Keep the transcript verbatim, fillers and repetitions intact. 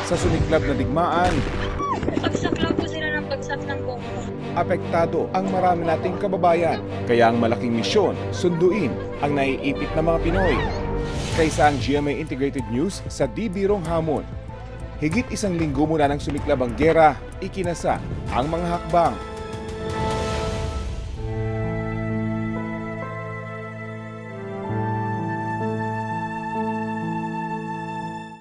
Sa sumiklab na digmaan, Pagsaklaw po sila ng bagsak ng bomba. apektado ang marami nating kababayan. Kaya ang malaking misyon, sunduin ang naiipit na mga Pinoy. Kaysa ang G M A Integrated News sa D B Rong Hamon. Higit isang linggo mula nang sumiklab ang gera, ikinasa ang mga hakbang.